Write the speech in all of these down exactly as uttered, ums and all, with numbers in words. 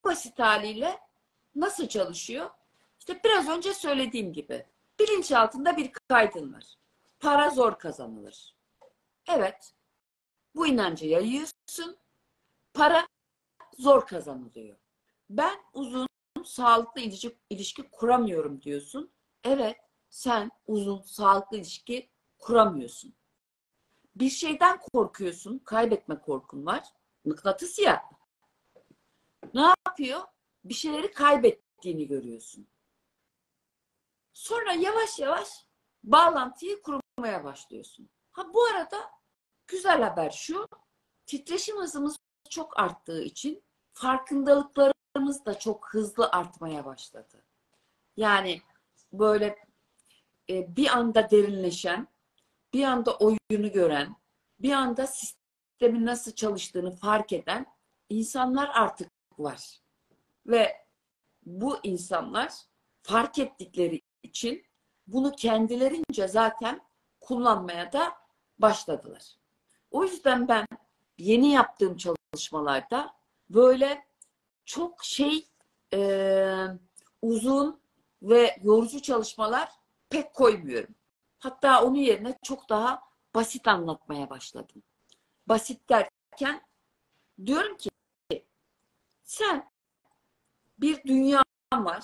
basit haliyle nasıl çalışıyor? İşte biraz önce söylediğim gibi bilinçaltında bir kaydın var. Para zor kazanılır. Evet, bu inancı yayıyorsun. Para zor kazanılıyor. Ben uzun, sağlıklı ilişki, ilişki kuramıyorum diyorsun. Evet, sen uzun, sağlıklı ilişki kuramıyorsun. Bir şeyden korkuyorsun, kaybetme korkun var. Mıknatıs ya. Ne yapıyor? Bir şeyleri kaybettiğini görüyorsun. Sonra yavaş yavaş bağlantıyı kurmaya başlıyorsun. Ha bu arada güzel haber şu, titreşim hızımız çok arttığı için farkındalıklarımız da çok hızlı artmaya başladı. Yani böyle e, bir anda derinleşen, bir anda oyunu gören, bir anda sistemin nasıl çalıştığını fark eden insanlar artık var. Ve bu insanlar fark ettikleri için bunu kendilerince zaten kullanmaya da başladılar. O yüzden ben yeni yaptığım çalışmalarda böyle çok şey e, uzun ve yorucu çalışmalar pek koymuyorum. Hatta onun yerine çok daha basit anlatmaya başladım. Basit derken diyorum ki sen bir dünya var.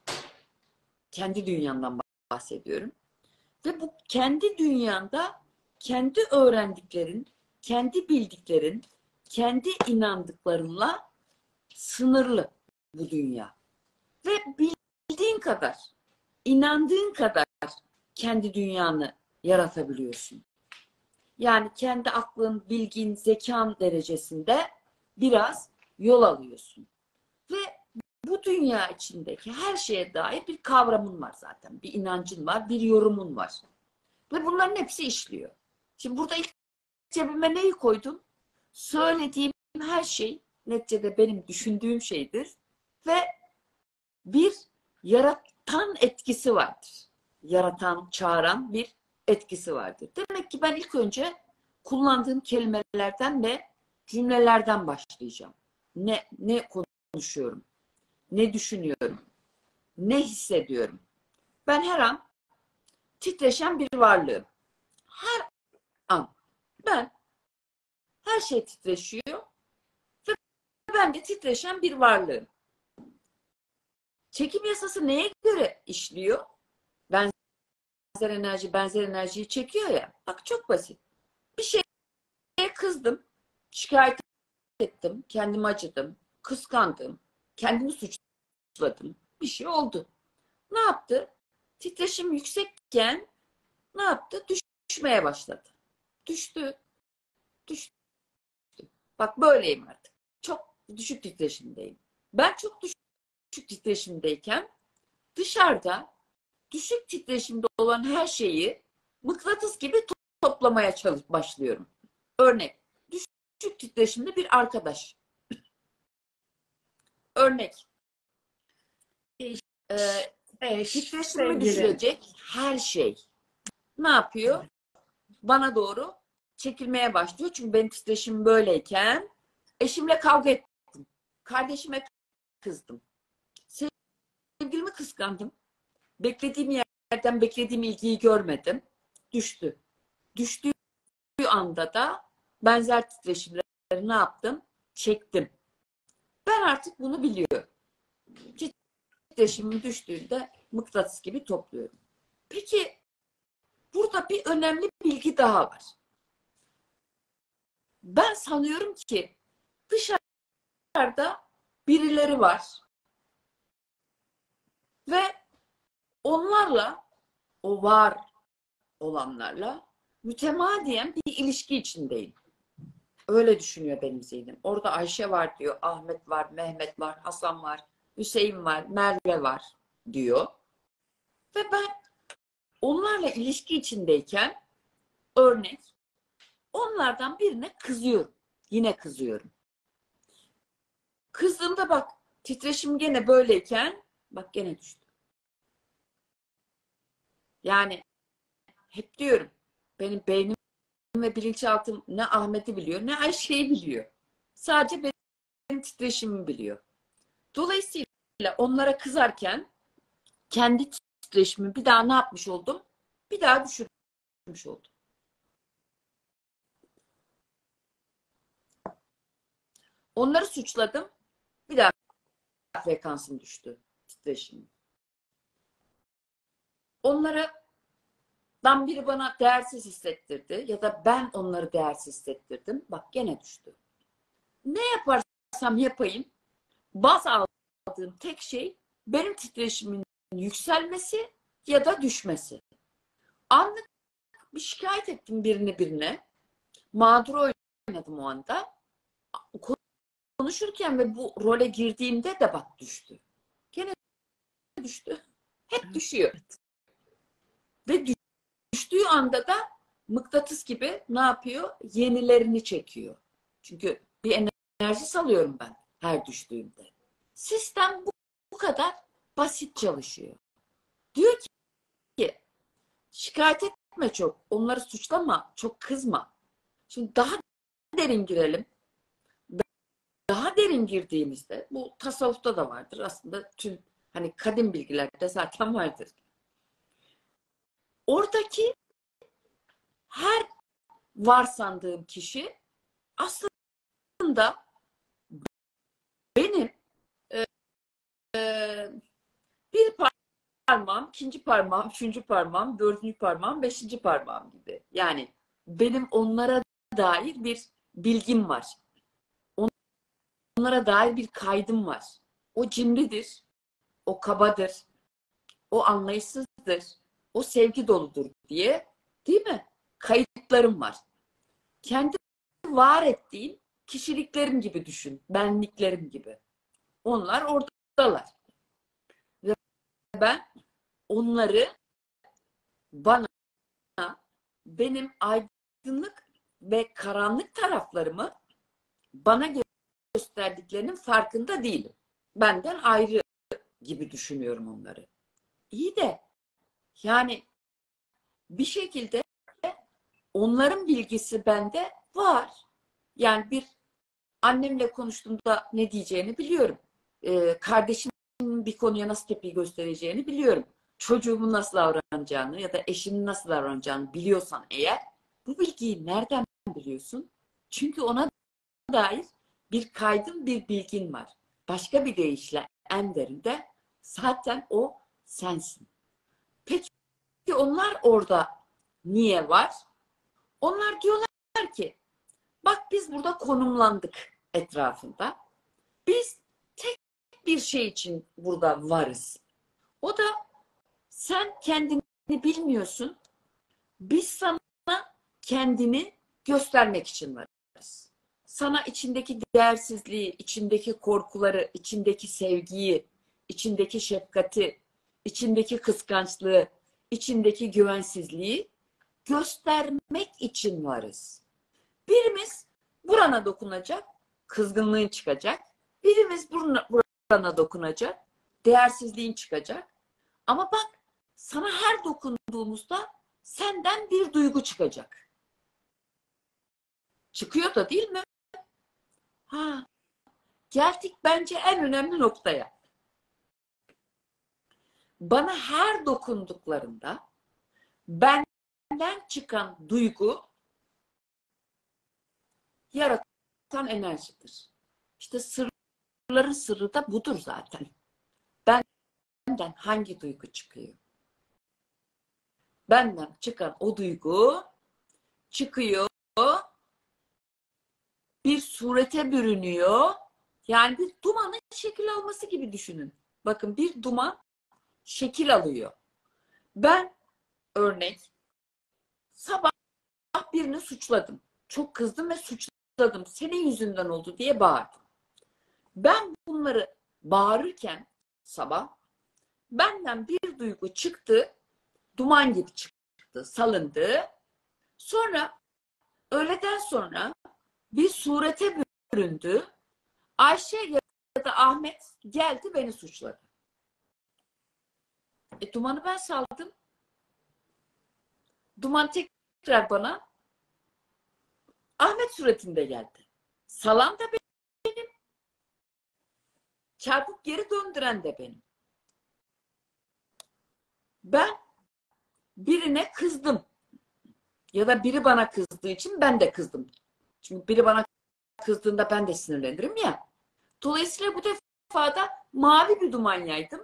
Kendi dünyandan bahsediyorum. Ve bu kendi dünyanda kendi öğrendiklerin, kendi bildiklerin, kendi inandıklarınla sınırlı bu dünya. Ve bildiğin kadar, inandığın kadar kendi dünyanı yaratabiliyorsun. Yani kendi aklın, bilgin, zekan derecesinde biraz yol alıyorsun. Ve bu dünya içindeki her şeye dair bir kavramın var zaten. Bir inancın var, bir yorumun var. Ve bunların hepsi işliyor. Şimdi burada ilk cebime neyi koydum? Söylediğim her şey neticede benim düşündüğüm şeydir. Ve bir yaratan etkisi vardır. Yaratan, çağıran bir etkisi vardır. Demek ki ben ilk önce kullandığım kelimelerden ve cümlelerden başlayacağım. Ne, ne konuşuyorum? Ne düşünüyorum? Ne hissediyorum? Ben her an titreşen bir varlığım. Her an. Ben her şey titreşiyor ve ben de titreşen bir varlığım. Çekim yasası neye göre işliyor? Benzer enerji benzer enerjiyi çekiyor ya. Bak çok basit. Bir şeye kızdım, şikayet ettim, kendimi acıdım, kıskandım, kendimi suçladım. Bir şey oldu. Ne yaptı? Titreşim yüksekken ne yaptı? Düşmeye başladı. Düştü, düştü. Bak böyleyim artık. Çok düşük titreşimdeyim. Ben çok düşük titreşimdeyken dışarıda düşük titreşimde olan her şeyi mıknatıs gibi toplamaya çalış başlıyorum. Örnek, düşük titreşimde bir arkadaş. Örnek, e, Eş, titreşimimi sevgili. düşürecek her şey ne yapıyor? Bana doğru çekilmeye başlıyor. Çünkü benim titreşimim böyleyken eşimle kavga ettim. Kardeşime kızdım. Sevgilimi kıskandım. Beklediğim yerden beklediğim ilgiyi görmedim. Düştü. Düştüğü anda da benzer titreşimleri ne yaptım? Çektim. Ben artık bunu biliyorum. Titreşimim düştüğünde mıknatıs gibi topluyorum. Peki burada bir önemli bilgi daha var. Ben sanıyorum ki dışarıda birileri var ve onlarla, o var olanlarla mütemadiyen bir ilişki içindeyim. Öyle düşünüyor benim zihnim. Orada Ayşe var diyor, Ahmet var, Mehmet var, Hasan var, Hüseyin var, Merve var diyor. Ve ben onlarla ilişki içindeyken örnek onlardan birine kızıyorum. Yine kızıyorum. Kızdığımda bak titreşim gene böyleyken bak gene düştü. Yani hep diyorum benim beynim ve bilinçaltım ne Ahmet'i biliyor ne Ayşe'yi biliyor. Sadece benim titreşimimi biliyor. Dolayısıyla onlara kızarken kendi titreşimimi bir daha ne yapmış oldum? Bir daha düşürmüş oldum. Onları suçladım. Bir daha frekansım düştü. Titreşimim. Onları dan biri bana değersiz hissettirdi ya da ben onları değersiz hissettirdim. Bak gene düştü. Ne yaparsam yapayım baz aldığım tek şey benim titreşimin yükselmesi ya da düşmesi. Anlık bir şikayet ettim birini birine. Mağdur oynadım o anda. Konuşurken ve bu role girdiğimde de bak düştü. Gene düştü. Hep düşüyor. Ve düştüğü anda da mıknatıs gibi ne yapıyor? Yenilerini çekiyor. Çünkü bir enerji salıyorum ben her düştüğümde. Sistem bu, bu kadar basit çalışıyor. Diyor ki şikayet etme çok. Onları suçlama. Çok kızma. Şimdi daha derin girelim. Daha derin girdiğimizde bu tasavvufta da vardır. Aslında tüm hani kadim bilgilerde zaten vardır. Oradaki her varsandığım kişi aslında benim e, e, bir parmağım, ikinci parmağım, üçüncü parmağım, dördüncü parmağım, beşinci parmağım gibi. Yani benim onlara dair bir bilgim var. Onlara dair bir kaydım var. O cimridir, o kabadır, o anlayışsızdır, o sevgi doludur diye, değil mi? Kayıtlarım var. Kendi var ettiğim kişiliklerim gibi düşün, benliklerim gibi. Onlar oradalar. Ve ben onları bana, benim aydınlık ve karanlık taraflarımı bana gösterdiklerinin farkında değilim. Benden ayrı gibi düşünüyorum onları. İyi de yani bir şekilde onların bilgisi bende var. Yani bir annemle konuştuğumda ne diyeceğini biliyorum. Ee, kardeşimin bir konuya nasıl tepki göstereceğini biliyorum. Çocuğumun nasıl davranacağını ya da eşimin nasıl davranacağını biliyorsan eğer bu bilgiyi nereden biliyorsun? Çünkü ona dair bir kaydın, bir bilgin var. Başka bir deyişle en derinde zaten o sensin. Peki onlar orada niye var? Onlar diyorlar ki bak biz burada konumlandık etrafında. Biz tek bir şey için burada varız. O da sen kendini bilmiyorsun. Biz sana kendini göstermek için varız. Sana içindeki değersizliği, içindeki korkuları, içindeki sevgiyi, içindeki şefkati, içindeki kıskançlığı, içindeki güvensizliği göstermek için varız. Birimiz burana dokunacak, kızgınlığın çıkacak. Birimiz buruna, burana dokunacak, değersizliğin çıkacak. Ama bak sana her dokunduğumuzda senden bir duygu çıkacak. Çıkıyor da değil mi? Ha, geldik bence en önemli noktaya. Bana her dokunduklarında benden çıkan duygu yaratan enerjidir. İşte sırların sırrı da budur zaten. Benden hangi duygu çıkıyor? Benden çıkan o duygu çıkıyor, bir surete bürünüyor. Yani bir dumanın şekil alması gibi düşünün. Bakın bir duman şekil alıyor. Ben örnek sabah birini suçladım. Çok kızdım ve suçladım. Senin yüzünden oldu diye bağırdım. Ben bunları bağırırken sabah benden bir duygu çıktı. Duman gibi çıktı, salındı. Sonra öğleden sonra bir surete büründü. Ayşe ya da Ahmet geldi beni suçladı. E, dumanı ben saldım. Duman tekrar bana Ahmet suretinde geldi. Salan da benim. çarpıp geri döndüren de benim. Ben birine kızdım. Ya da biri bana kızdığı için ben de kızdım. Çünkü biri bana kızdığında ben de sinirlenirim ya. Dolayısıyla bu defa da mavi bir duman yaydım.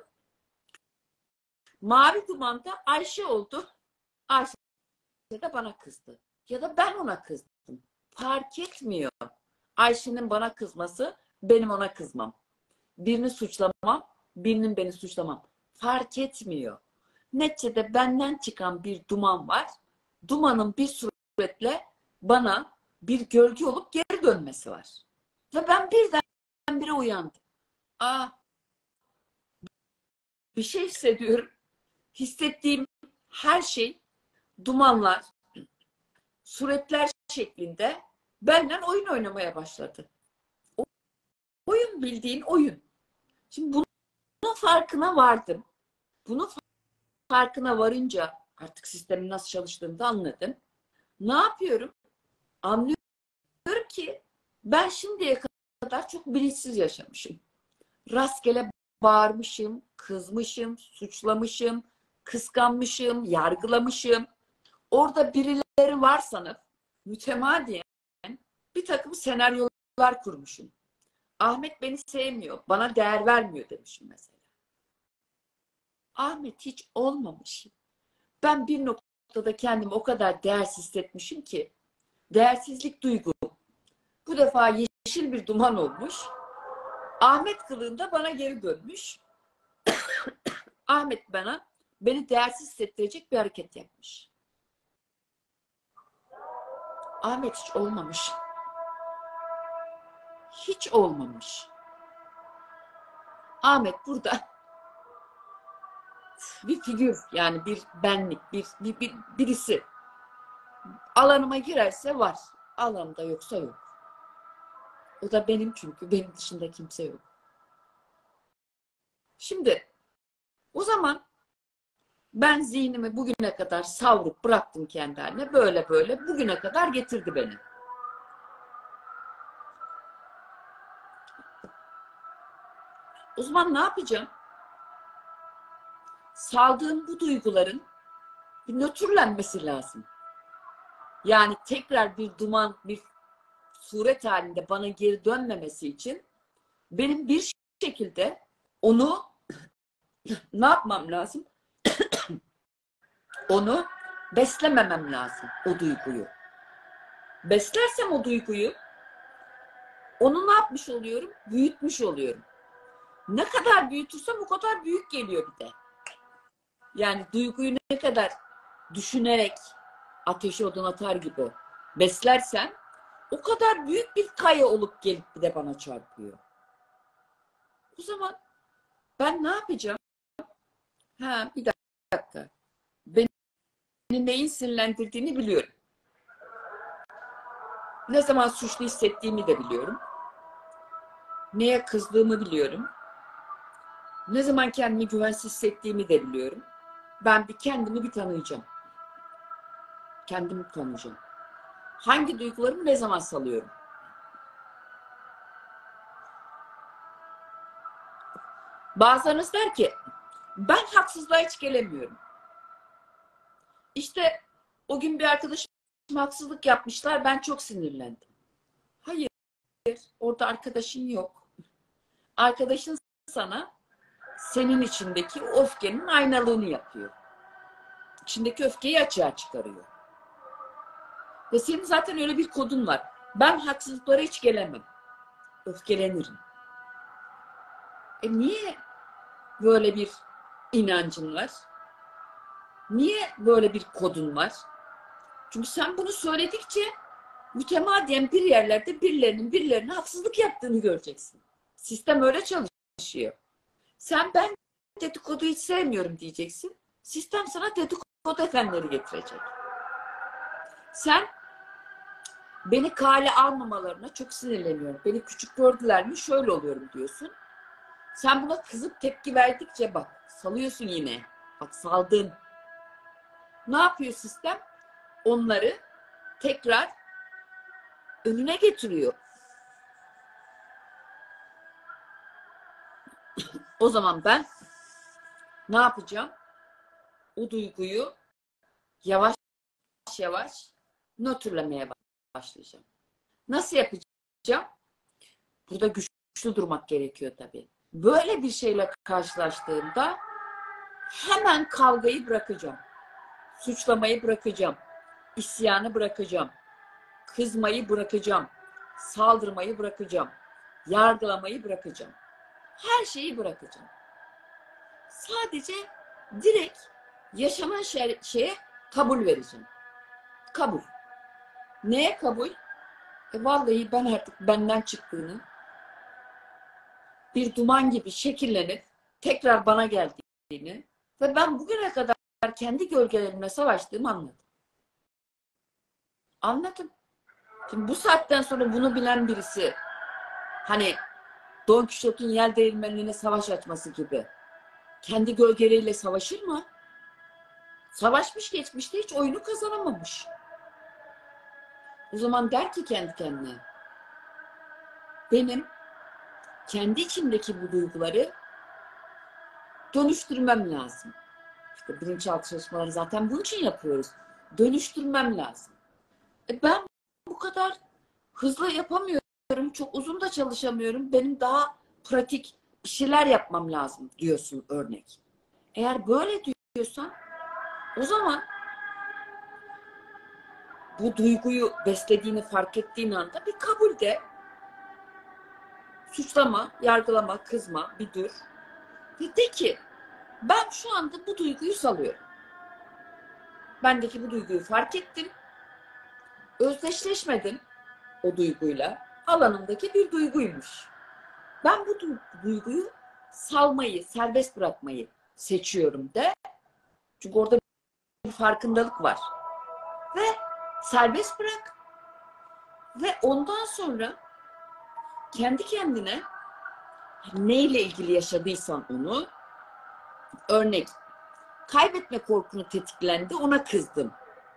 Mavi duman da Ayşe oldu. Ayşe de bana kızdı. Ya da ben ona kızdım. Fark etmiyor. Ayşe'nin bana kızması, benim ona kızmam. Birini suçlamam, birinin beni suçlamam. Fark etmiyor. Neticede benden çıkan bir duman var. Dumanın bir suretle bana bir gölge olup geri dönmesi var. Ve ben birdenbire uyandım. Aa, bir şey hissediyorum. Hissettiğim her şey dumanlar, suretler şeklinde benden oyun oynamaya başladı. Oyun bildiğin oyun. Şimdi bunun farkına vardım. Bunun farkına varınca artık sistemin nasıl çalıştığını da anladım. Ne yapıyorum? Anlıyorum ki ben şimdiye kadar çok bilinçsiz yaşamışım. Rastgele bağırmışım, kızmışım, suçlamışım, kıskanmışım, yargılamışım. Orada birileri var sanıp mütemadiyen bir takım senaryolar kurmuşum. Ahmet beni sevmiyor, bana değer vermiyor demişim mesela. Ahmet hiç olmamış. Ben bir noktada kendimi o kadar değersiz hissetmişim ki değersizlik duygu bu defa yeşil bir duman olmuş. Ahmet kılığında bana geri dönmüş. Ahmet bana beni değersiz hissettirecek bir hareket yapmış. Ahmet hiç olmamış. Hiç olmamış. Ahmet burada bir figür, yani bir benlik, bir, bir, bir birisi. Alanıma girerse var. Alanımda yoksa yok. O da benim, çünkü benim dışında kimse yok. Şimdi o zaman ben zihnimi bugüne kadar savruk bıraktım kendi haline. Böyle böyle bugüne kadar getirdi beni. O zaman ne yapacağım? Saldığım bu duyguların bir nötrlenmesi lazım. Yani tekrar bir duman, bir suret halinde bana geri dönmemesi için benim bir şekilde onu ne yapmam lazım? Onu beslememem lazım, o duyguyu. Beslersem o duyguyu, onu ne yapmış oluyorum? Büyütmüş oluyorum. Ne kadar büyütürsem o kadar büyük geliyor bir de. Yani duyguyu ne kadar düşünerek ateşe odun atar gibi beslersen o kadar büyük bir kaya olup gelip bir de bana çarpıyor. O zaman ben ne yapacağım? Ha, bir dakika. Beni neyin sinirlendirdiğini biliyorum. Ne zaman suçlu hissettiğimi de biliyorum. Neye kızdığımı biliyorum. Ne zaman kendimi güvensiz hissettiğimi de biliyorum. Ben bir kendimi bir tanıyacağım. Kendimi tanıyacağım. Hangi duygularımı ne zaman salıyorum? Bazılarınız der ki ben haksızlığa hiç gelemiyorum. İşte o gün bir arkadaşım haksızlık yapmışlar, ben çok sinirlendim. Hayır, orada arkadaşın yok. Arkadaşın sana senin içindeki o öfkenin aynalığını yapıyor. İçindeki öfkeyi açığa çıkarıyor. Ve senin zaten öyle bir kodun var. Ben haksızlıklara hiç gelemem. Öfkelenirim. E niye böyle bir inancın var? Niye böyle bir kodun var? Çünkü sen bunu söyledikçe mütemadiyen bir yerlerde birilerinin birilerine haksızlık yaptığını göreceksin. Sistem öyle çalışıyor. Sen ben dedikodu hiç sevmiyorum diyeceksin. Sistem sana dedikodu efendileri getirecek. Sen beni kale almamalarına çok sinirleniyorum. Beni küçük gördüler mi şöyle oluyorum diyorsun. Sen buna kızıp tepki verdikçe bak salıyorsun yine. Bak saldın. Ne yapıyor sistem? Onları tekrar önüne getiriyor. O zaman ben ne yapacağım? O duyguyu yavaş yavaş nötrlemeye başlayacağım. Nasıl yapacağım? Burada güçlü durmak gerekiyor tabii. Böyle bir şeyle karşılaştığımda hemen kavgayı bırakacağım. Suçlamayı bırakacağım. İsyanı bırakacağım. Kızmayı bırakacağım. Saldırmayı bırakacağım. Yargılamayı bırakacağım. Her şeyi bırakacağım. Sadece direkt yaşanan şey, şeye kabul vereceğim. Kabul. Neye kabul? E vallahi ben artık benden çıktığını, bir duman gibi şekillenip tekrar bana geldiğini ve ben bugüne kadar kendi gölgelerimle savaştığımı anladım. Anladım. Şimdi bu saatten sonra bunu bilen birisi, hani Don Quixote'un yel değirmenine savaş açması gibi, kendi gölgeleriyle savaşır mı? Savaşmış geçmişte, hiç oyunu kazanamamış. O zaman der ki kendi kendine, benim kendi içimdeki bu duyguları dönüştürmem lazım. İşte bilinçaltı çalışmaları zaten bunun için yapıyoruz. Dönüştürmem lazım. E ben bu kadar hızlı yapamıyorum, çok uzun da çalışamıyorum. Benim daha pratik bir şeyler yapmam lazım diyorsun örnek. Eğer böyle diyorsan o zaman bu duyguyu beslediğini fark ettiğin anda bir kabul de, suçlama, yargılama, kızma, bir dur. Ve de ki ben şu anda bu duyguyu salıyorum. Bendeki bu duyguyu fark ettim. Özdeşleşmedim o duyguyla. Alanımdaki bir duyguymuş. Ben bu duyguyu salmayı, serbest bırakmayı seçiyorum de. Çünkü orada bir farkındalık var. Ve serbest bırak. Ve ondan sonra kendi kendine neyle ilgili yaşadıysan onu, örnek, kaybetme korkunu tetiklendi, ona kızdım.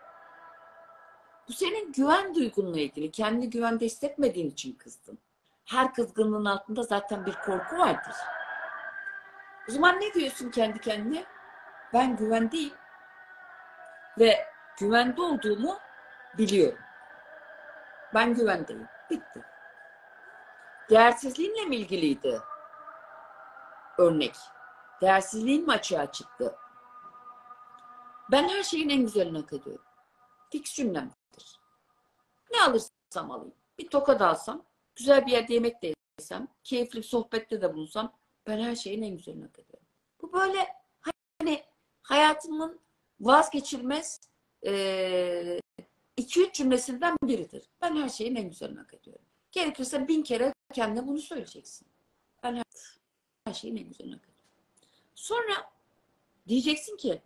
Bu senin güven duygunla ilgili. Kendini güvende hissetmediğin için kızdın. Her kızgınlığın altında zaten bir korku vardır. O zaman ne diyorsun kendi kendine? Ben güvendeyim. Ve güvende olduğumu biliyorum. Ben güvendeyim. Bitti. Değersizliğinle mi ilgiliydi? Örnek. Değersizliğin mi açığa çıktı? Ben her şeyin en güzelini hak ediyorum. Fix cümlemdir. Ne alırsam alayım. Bir tokat alsam, güzel bir yerde yemek de yesem, keyifli bir sohbette de bulunsam, ben her şeyin en güzelini hak ediyorum. Bu böyle hani hayatımın vazgeçilmez e, iki üç cümlesinden biridir. Ben her şeyin en güzelini hak ediyorum. Gerekirse bin kere kendine bunu söyleyeceksin. Ben her, her şeyin en güzelini hak ediyorum. Sonra diyeceksin ki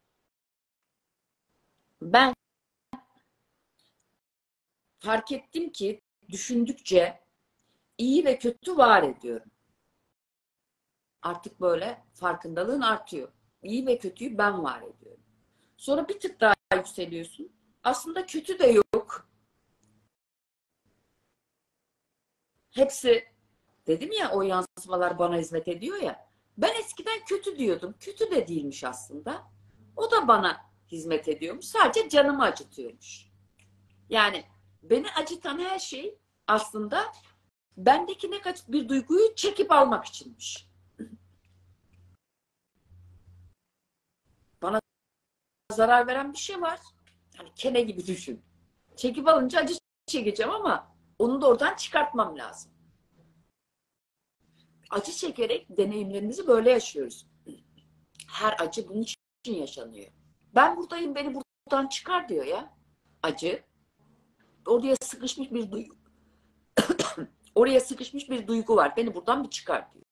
ben fark ettim ki düşündükçe iyi ve kötü var ediyorum. Artık böyle farkındalığın artıyor. İyi ve kötüyü ben var ediyorum. Sonra bir tık daha yükseliyorsun. Aslında kötü de yok. Hepsi, dedim ya, o yansımalar bana hizmet ediyor ya. Ben eskiden kötü diyordum. Kötü de değilmiş aslında. O da bana hizmet ediyormuş. Sadece canımı acıtıyormuş. Yani beni acıtan her şey aslında bendeki ne kaç bir duyguyu çekip almak içinmiş. Bana zarar veren bir şey var. Yani kene gibi düşün. Çekip alınca acı çekeceğim ama onu da oradan çıkartmam lazım. Acı çekerek deneyimlerimizi böyle yaşıyoruz. Her acı bunun için yaşanıyor. Ben buradayım, beni buradan çıkar diyor ya. Acı. Oraya sıkışmış bir duygu. Oraya sıkışmış bir duygu var. Beni buradan bir çıkar diyor.